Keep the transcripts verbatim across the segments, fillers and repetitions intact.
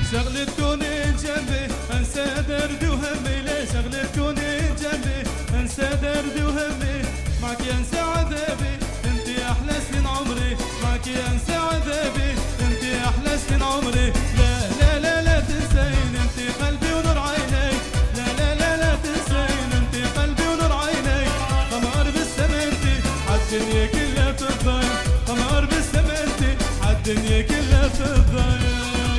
شغلة تكوني جنبي انسى دردي وهمي، ليه شغلة تكوني جنبي انسى دردي وهمي، معك انسى عذابي انتي احلى سنين عمري، معك انسى عذابي انتي احلى سنين عمري. لا لا لا لا تنسين انتي قلبي ونور عيني، لا لا لا لا تنسين انتي قلبي ونور عيني. قمر بالسما انتي عالدنيا كلها تضايق، قمر بالسما انتي عالدنيا كلها تضايق.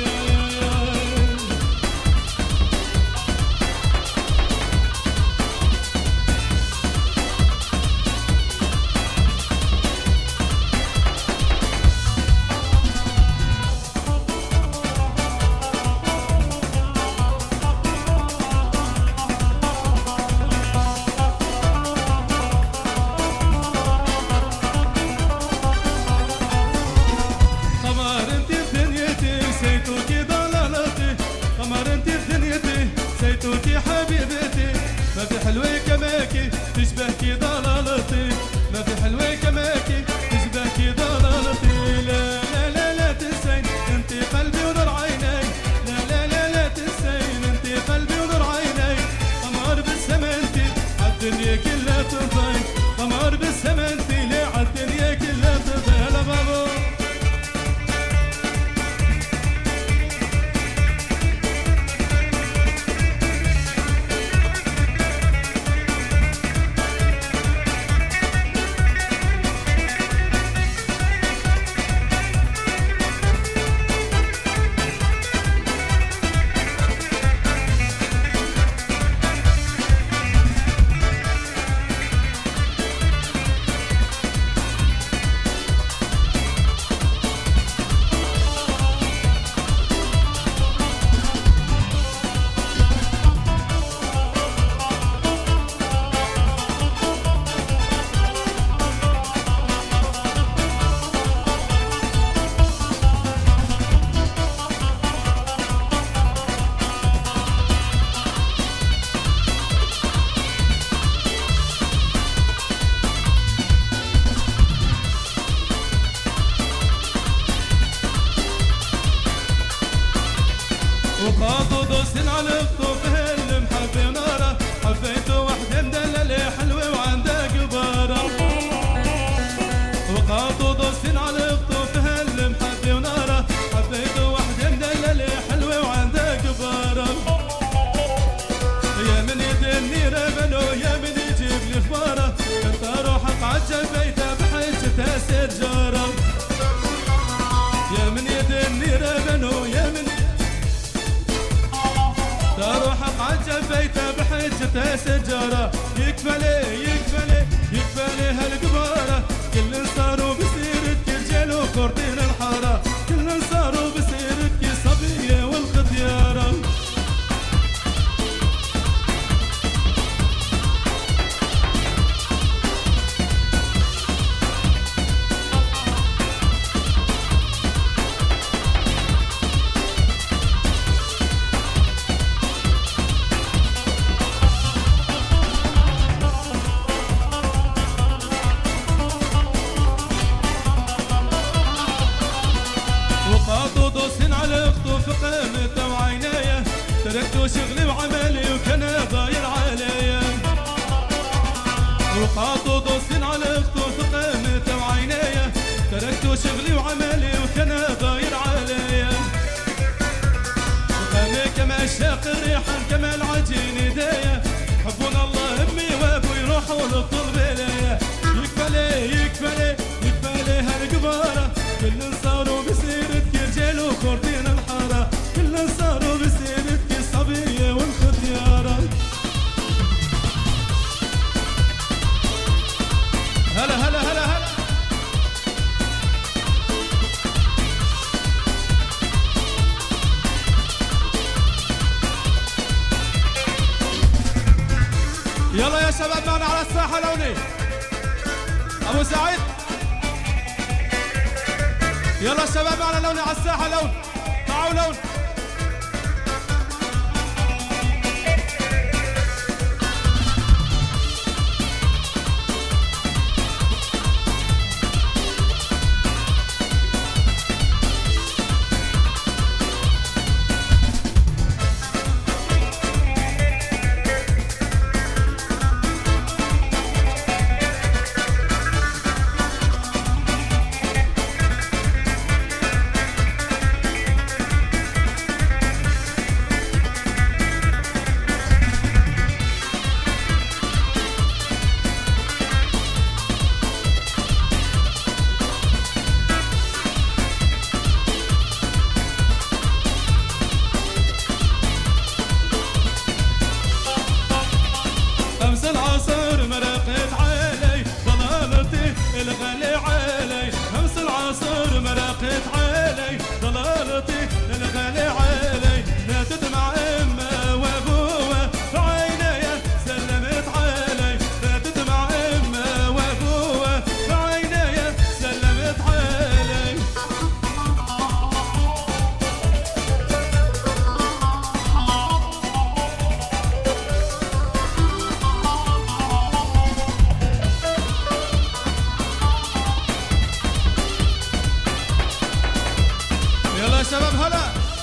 ما في حلوة كماكي تشبهكي ضلالتي، ما في حلوة كماكي تشبهكي ضلالتي. لا لا لا لا تنسين انتي قلبي ونور عيني، لا لا لا لا تنسين انتي قلبي ونور عيني. قمر بالسما انتي عالدنيا كلها تضايق، قمر بالسما انتي ليه عالدنيا كلها تضايق. هلا بابا وقاطو دوسين على الطوف هلم حبي ناره، حبيته وحده مدلله حلوه وعنده كباره. وقاطو دوسين على الطوف هلم حبي وناره، حبيته وحده مدلله حلوه وعنده كباره. يا من يدني ربلو يا من يجيب لي اخباره، كنت اروح اقعد جنبيته بحجته سجاره. يا من يدني ربلو يا من تروح اقعد جنبيته بحجته سجاره. يكفلي يكفلي يكفلي هالقباره، كل صاروا بسيرتك الجيل وكورتين الحاره، كل صاروا بسيرتك الصبيه والختياره. وقاطو دوسين على خطوف قيمته وعينايا، تركتو شغلي وعملي وكان ضاير عليا. وقاطو دوسين على خطوف قيمته وعينايا، تركتو شغلي وعملي وكان ضاير عليا. وقامي كما الشاق ريحا كما العجين ايديا، حبنا الله امي وابوي يروحوا للطلب اليا. يكفلي يكفلي يكفلي هالقباره، كل صاروا بسيرتك الجيل وكورتين الحاره، كل صاروا بسيرتك الصبيه والختياره. هلا هلا هلا هلا يلا يا شباب معنا على الساحه لوني ابو سعيد. يلا الشباب معنا لوني على الساحه لون، تعالوا لون. شباب هلا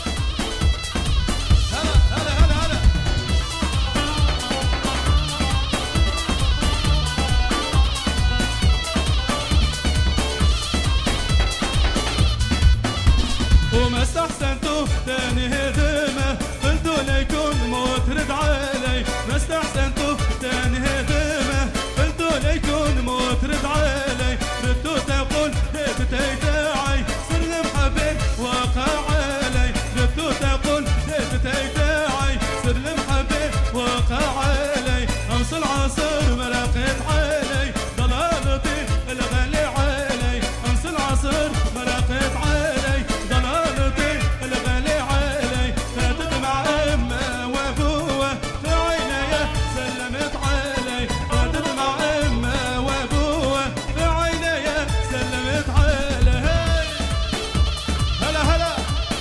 هلا هلا هلا هلا. وما استحسنتوا تاني هدمه قلتوا ليكون موت رد علي. ما استحسنتوا تاني هدمه قلتوا ليكون موت رد علي. ردتوا تقول هبتي تاعي سر المحبة وقع علي. ردتوا تقول هبتي تاعي سر المحبة وقع علي. أمس العصر مرقت علي ضلالتي الغالي علي. أمس العصر مرقت علي ضلالتي الغالي علي. فاتت مع أمه وأبوه في عيني سلمت علي. فاتت مع أمه وأبوه في عيني سلمت علي. هلا هلا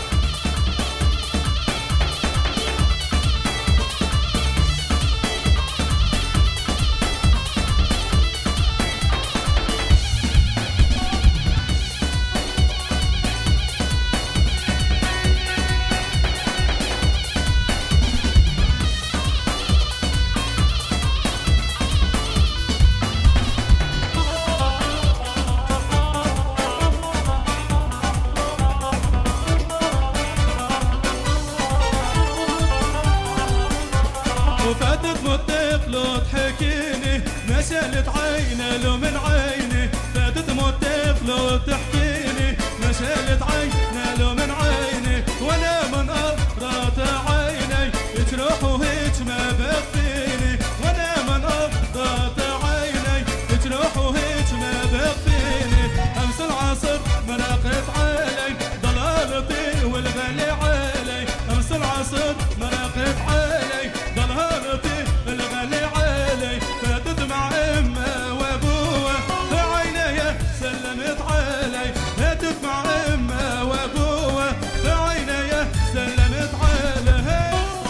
وفاتت مطيق لو تحكيني ما شالت عينه لو من عيني. فاتت مطيق لو تحكيني ما شالت عينه لو من عيني. وانا من قرات عيني تروح وهيك ما بقيني. وانا من قرات عيني تروح وهيك ما بقيني. امس العصر مرقت علي ضلالتي والغالي علي. امس العصر مرقت علي ضلالتي الغالي علي. فاتت مع امه وابوه في عيني سلمت علي. فاتت مع امه وابوه في عيني سلمت علي.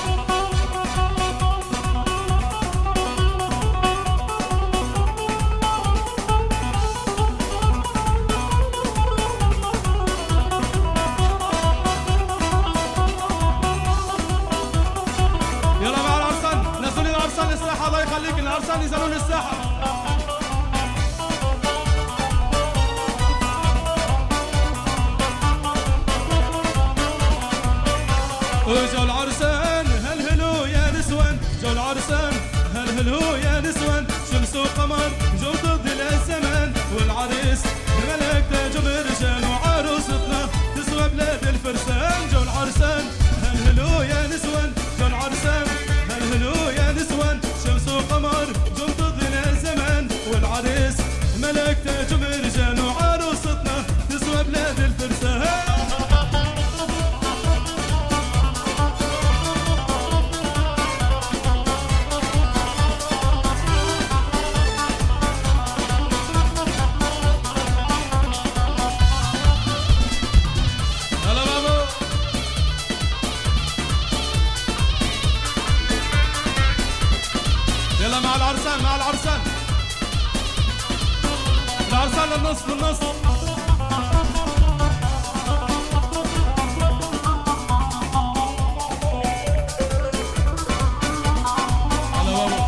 يلا مع العرسان نزلوا لي العرسان الساحه. الله يخليك العرسان ينزلون الساحه. وجو العرسان هلهلو يا نسوان. جو العرسان هلهلو يا نسوان. شمس وقمر جو ضد الزمان. والعريس ملك تاج برجال وعروستنا تسوى بلاد الفرسان. جو العرسان هلهلو يا نسوان. جو العرسان هلهلو يا نسوان. شمس وقمر جو ضد الزمان. والعريس ملك تاج برجال وعروستنا تسوى بلاد الفرسان. يلا مع العرسان مع العرسان. العرسان للنص للنص. على بابا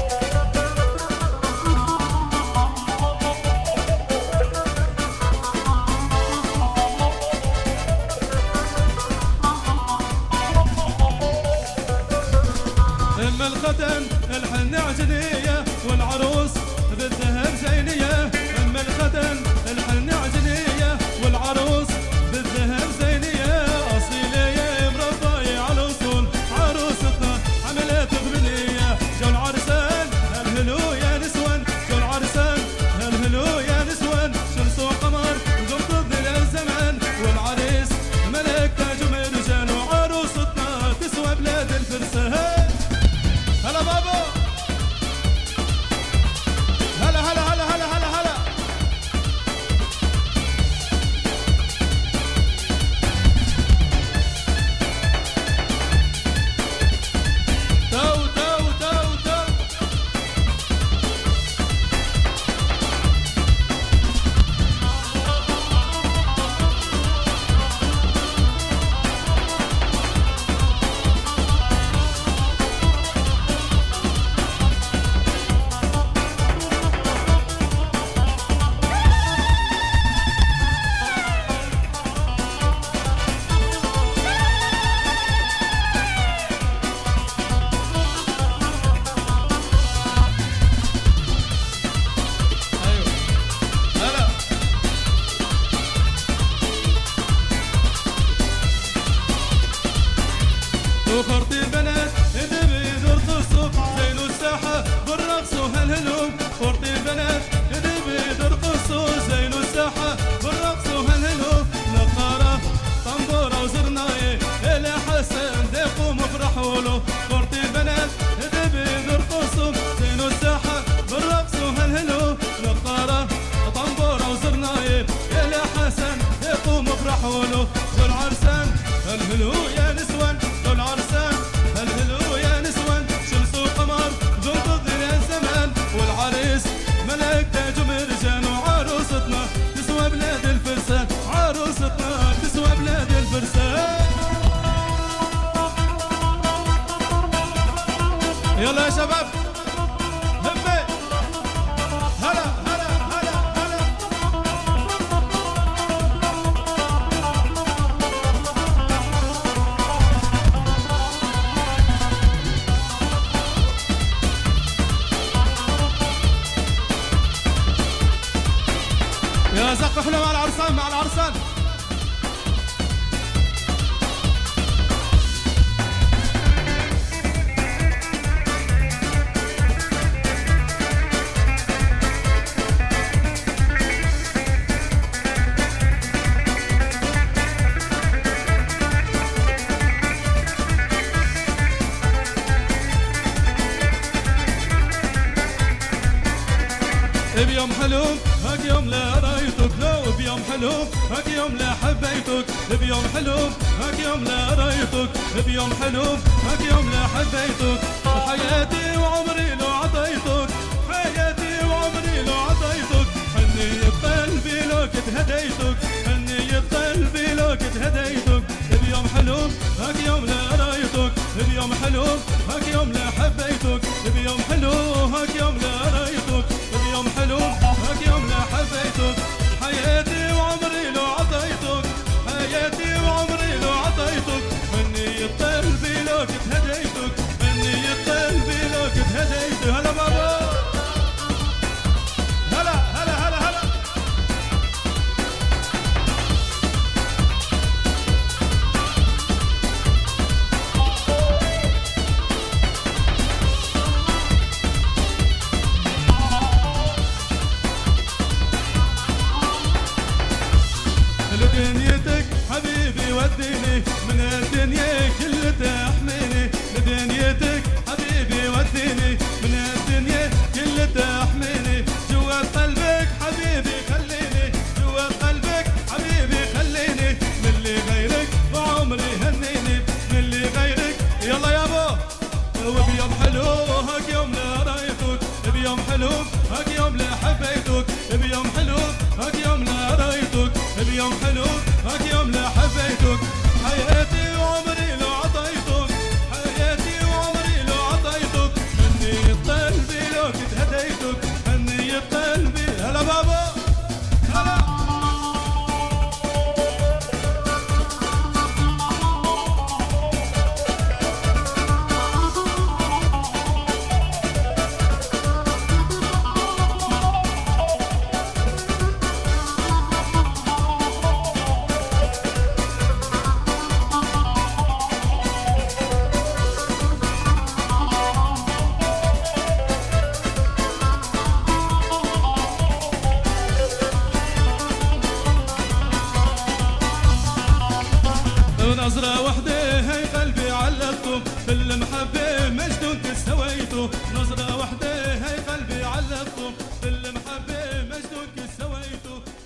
ام الختن الحن عجنيه والعروس بالذهب زينيه. ام الختن الحن عجنيه والعروس بالذهب زينيه. اصيليه مربيه على الاصول عروستنا عملت بنيه. جو العرسان هلهلو يا نسوان. جو العرسان هلهلو يا نسوان. شمس وقمر قم ضد الزمان. والعريس ملك تاج مرجان وعروستنا تسوى بلاد الفرسان. هلا بابا قوموا افرحوا له ذو العرسان هلهلو يا نسوان ذو العرسان هلهلو يا نسوان شمس وقمر ذو انتظر يا زمان والعريس ملك تاج ومرجان وعروستنا تسوى بلاد الفرسان عروستنا تسوى بلاد الفرسان يلا يا شباب همي هلا هلا هلا هلا يا زق حلو مع العرسان مع العرسان بيوم حلو هاك يوم لا رايتك لو بيوم حلو هاك يوم لا حبيتك بيوم حلو هاك يوم لا رايتك بيوم حلو هاك يوم لا حبيتك حياتي وعمري لو عطيتك حياتي وعمري لو عطيتك حنية قلبي لو كنت هديتك حنية قلبي لو كنت هديتك بيوم حلو هاك يوم لا رايتك بيوم حلو هاك يوم لا حبيتك بيوم حلو هاك يوم لا رايتك بيوم حلو هاك يوم لا حبيتك حياتي وعمري لو عطيتك حياتي وعمري لو عطيتك حنية قلبي لو كنت هديتك حنية قلبي لو كنت هديتك هلا بابا هلا هلا هلا هلا لدنيتك حبيبي وديني من الدنيا كل تحميني لدنيتك حبيبي وديني من الدنيا كل تحميني جوا قلبك حبيبي خليني جوا قلبك حبيبي خليني من اللي غيرك وعمري هنيني من اللي غيرك يلا يابا وبيوم حلو هاك يوم لا رايتك بيوم حلو هاك يوم لا حبيتك بيوم حلو هاك يوم لا رايتك بيوم حلو هاك يوم لا حبيتك حياتي وعمري لو عطيتك حياتي وعمري لو عطيتك حنية قلبي لو كنت هديتك حنية قلبي هلا بابا هلا نظرة وحدة هي